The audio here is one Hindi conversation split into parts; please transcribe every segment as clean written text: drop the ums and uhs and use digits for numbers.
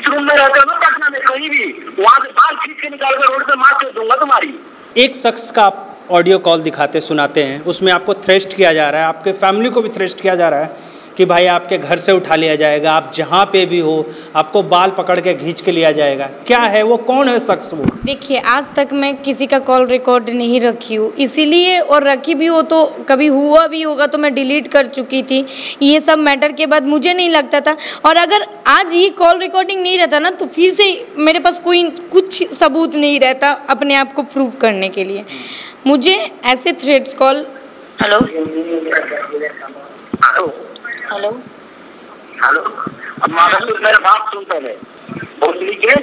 रूम में रहते हो ना पटना में कहीं भी, वहां से बाल खींच के निकाल कर रोड पे मार के दूंगा तुम्हारी। एक शख्स का आप ऑडियो कॉल दिखाते सुनाते हैं, उसमें आपको थ्रेस्ट किया जा रहा है, आपके फैमिली को भी थ्रेस्ट किया जा रहा है कि भाई आपके घर से उठा लिया जाएगा, आप जहाँ पे भी हो आपको बाल पकड़ के खींच के लिया जाएगा। क्या है वो, कौन है शख्स वो? देखिए, आज तक मैं किसी का कॉल रिकॉर्ड नहीं रखी हूँ, इसीलिए, और रखी भी हो तो कभी हुआ भी होगा तो मैं डिलीट कर चुकी थी। ये सब मैटर के बाद मुझे नहीं लगता था, और अगर आज ये कॉल रिकॉर्डिंग नहीं रहता ना तो फिर से मेरे पास कोई कुछ सबूत नहीं रहता अपने आप को प्रूव करने के लिए। मुझे ऐसे threads call. Hello hello hello hello, अब महाराष्ट्र मेरा बात सुन पहले भोसड़ी के,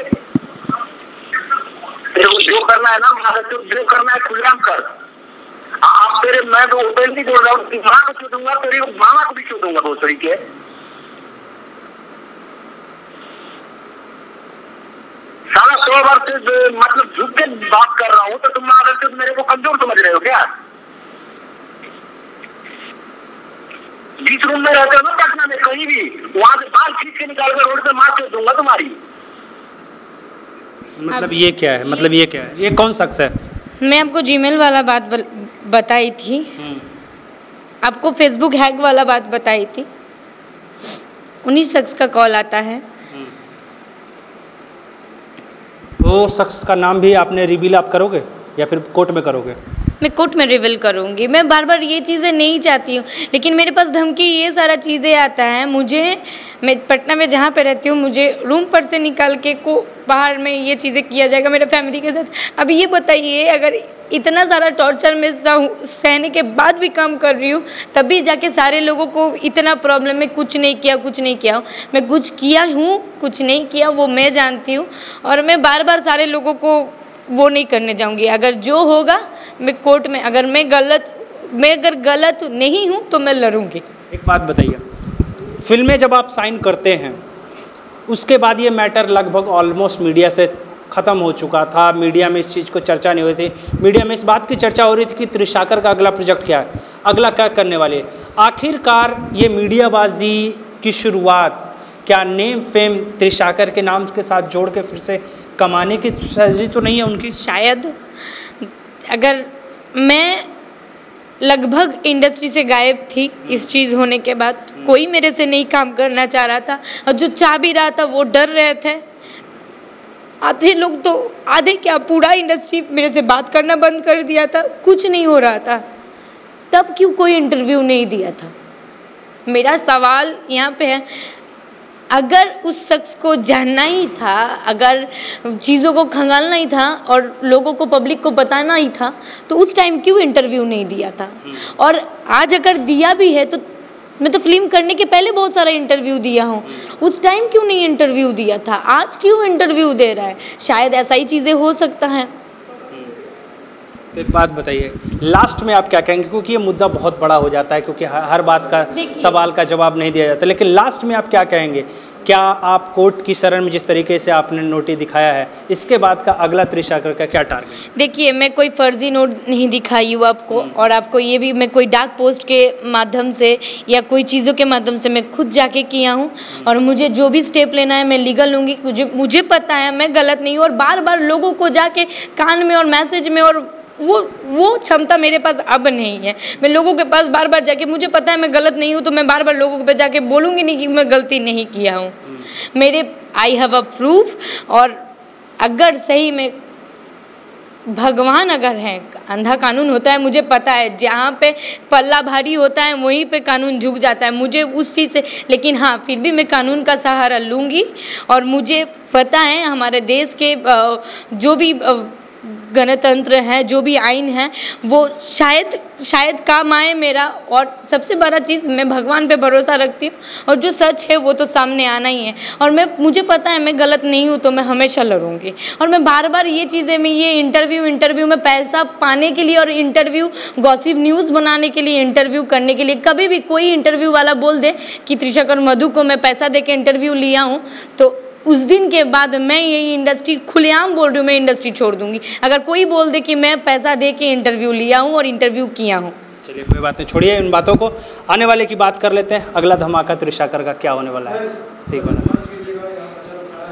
तेरे को जो करना है ना महाराष्ट्र जो करना है खुलेआम कर। आप तेरे, मैं तो ओपनली बोल रहा हूँ, माँ को छू दूंगा, तेरी मामा को भी छू दूंगा भोसड़ी के। सारा 100 बार से मतलब झुक के बात कर रहा हूँ तो तुम महाराष्ट्र मेरे को कमजोर समझ रहे हो क्या? 20 रूम में रहते हो ना पटना में कहीं भी, वहां से बाल खींच के निकाल कर रोड पे मार के दूंगा तुम्हारी। मतलब ये क्या है, मतलब ये क्या है, ये कौन शख्स है? मैं आपको जीमेल वाला बात बताई थी, आपको फेसबुक हैक वाला बात बताई थी, उन्हीं शख्स का कॉल आता है। वो शख्स का नाम भी आपने रिवील आप करोगे या फिर कोर्ट में करोगे? मैं कोर्ट में रिवील करूंगी। मैं बार बार ये चीज़ें नहीं चाहती हूँ, लेकिन मेरे पास धमकी ये सारा चीज़ें आता है। मैं पटना में जहाँ पे रहती हूँ, मुझे रूम पर से निकाल के को बाहर में ये चीज़ें किया जाएगा मेरे फैमिली के साथ। अब ये बताइए, अगर इतना सारा टॉर्चर में सहने के बाद भी काम कर रही हूँ, तभी जाके सारे लोगों को इतना प्रॉब्लम में कुछ नहीं किया। मैं कुछ किया हूँ, कुछ नहीं किया, वो मैं जानती हूँ, और मैं बार बार सारे लोगों को वो नहीं करने जाऊंगी। अगर जो होगा मैं कोर्ट में, अगर मैं गलत नहीं हूँ तो मैं लड़ूंगी। एक बात बताइए, फिल्में जब आप साइन करते हैं उसके बाद ये मैटर लगभग ऑलमोस्ट मीडिया से ख़त्म हो चुका था, मीडिया में इस चीज़ को चर्चा नहीं हो रही थी, मीडिया में इस बात की चर्चा हो रही थी कि त्रिशाकर का अगला प्रोजेक्ट क्या है, अगला क्या करने वाले। आखिरकार ये मीडियाबाजी की शुरुआत क्या नेम फेम त्रिशाकर के नाम के साथ जोड़ के फिर से कमाने की स्ट्रेटजी तो नहीं है उनकी? शायद। अगर मैं लगभग इंडस्ट्री से गायब थी इस चीज़ होने के बाद, कोई मेरे से नहीं काम करना चाह रहा था, और जो चाह भी रहा था वो डर रहे थे। आधे लोग तो, आधे क्या, पूरा इंडस्ट्री मेरे से बात करना बंद कर दिया था, कुछ नहीं हो रहा था। तब क्यों कोई इंटरव्यू नहीं दिया था? मेरा सवाल यहाँ पे है, अगर उस शख्स को जानना ही था, अगर चीज़ों को खंगालना ही था और लोगों को, पब्लिक को बताना ही था, तो उस टाइम क्यों इंटरव्यू नहीं दिया था? और आज अगर दिया भी है तो मैं तो फिल्म करने के पहले बहुत सारा इंटरव्यू दिया हूँ, उस टाइम क्यों नहीं इंटरव्यू दिया था? आज क्यों इंटरव्यू दे रहा है? शायद ऐसा ही चीज़ें हो सकता है। एक बात बताइए, लास्ट में आप क्या कहेंगे, क्योंकि ये मुद्दा बहुत बड़ा हो जाता है, क्योंकि हर बात का सवाल का जवाब नहीं दिया जाता, लेकिन लास्ट में आप क्या कहेंगे? क्या आप कोर्ट की शरण में जिस तरीके से आपने नोटिस दिखाया है, इसके बाद का अगला त्रिशाकर का क्या टारगेट? देखिए, मैं कोई फर्जी नोट नहीं दिखाई हूँ आपको, और आपको ये भी मैं कोई डाक पोस्ट के माध्यम से या कोई चीज़ों के माध्यम से मैं खुद जाके किया हूँ, और मुझे जो भी स्टेप लेना है मैं लीगल लूँगी। मुझे पता है मैं गलत नहीं हूँ, और बार बार लोगों को जाके कान में और मैसेज में, और वो क्षमता मेरे पास अब नहीं है। मैं लोगों के पास बार बार जाके, मुझे पता है मैं गलत नहीं हूँ, तो मैं बार बार लोगों के पास जाके बोलूँगी नहीं कि मैं गलती नहीं किया हूँ। मेरे आई हैव अ प्रूफ, और अगर सही में भगवान अगर है, अंधा कानून होता है, मुझे पता है जहाँ पे पल्ला भारी होता है वहीं पे कानून झुक जाता है, मुझे उस चीज़ से, लेकिन हाँ फिर भी मैं कानून का सहारा लूँगी। और मुझे पता है हमारे देश के जो भी गणतंत्र है, जो भी आइन है, वो शायद काम आए मेरा। और सबसे बड़ा चीज़, मैं भगवान पे भरोसा रखती हूँ, और जो सच है वो तो सामने आना ही है, और मुझे पता है मैं गलत नहीं हूँ, तो मैं हमेशा लड़ूंगी। और मैं बार बार ये चीज़ें, मैं ये इंटरव्यू में पैसा पाने के लिए, और इंटरव्यू गॉसिप न्यूज़ बनाने के लिए, इंटरव्यू करने के लिए, कभी भी कोई इंटरव्यू वाला बोल दे कि त्रिशाकर मधु को मैं पैसा दे के इंटरव्यू लिया हूँ, तो उस दिन के बाद मैं यही इंडस्ट्री, खुलेआम बोल रही हूँ, मैं इंडस्ट्री छोड़ दूंगी अगर कोई बोल दे कि मैं पैसा दे के इंटरव्यू लिया हूँ और इंटरव्यू किया हूँ। चलिए कोई बात नहीं, छोड़िए इन बातों को, आने वाले की बात कर लेते हैं। अगला धमाका त्रिशाकर का क्या होने वाला है, ठीक है ना?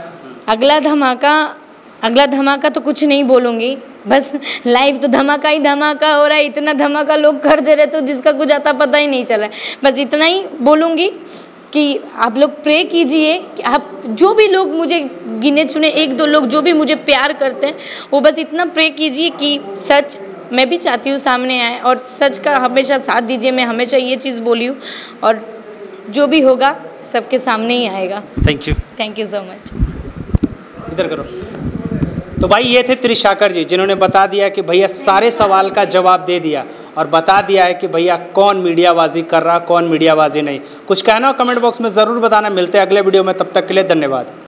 अगला धमाका तो कुछ नहीं बोलूँगी, बस लाइव तो धमाका ही धमाका हो रहा है, इतना धमाका लोग कर दे रहे तो जिसका कुछ आता पता ही नहीं चला है। बस इतना ही बोलूँगी कि आप लोग प्रे कीजिए कि आप जो भी लोग मुझे गिने चुने 1-2 लोग जो भी मुझे प्यार करते हैं, वो बस इतना प्रे कीजिए कि सच, मैं भी चाहती हूँ सामने आए और सच का हमेशा साथ दीजिए। मैं हमेशा ये चीज़ बोली हूँ और जो भी होगा सबके सामने ही आएगा। Thank you so much. इधर करो। तो भाई ये थे त्रिशाकर जी, जिन्होंने बता दिया कि भैया सारे सवाल का जवाब दे दिया और बता दिया है कि भैया कौन मीडियाबाजी कर रहा, कौन मीडियाबाजी नहीं। कुछ कहना हो कमेंट बॉक्स में ज़रूर बताना। मिलते हैं अगले वीडियो में, तब तक के लिए धन्यवाद।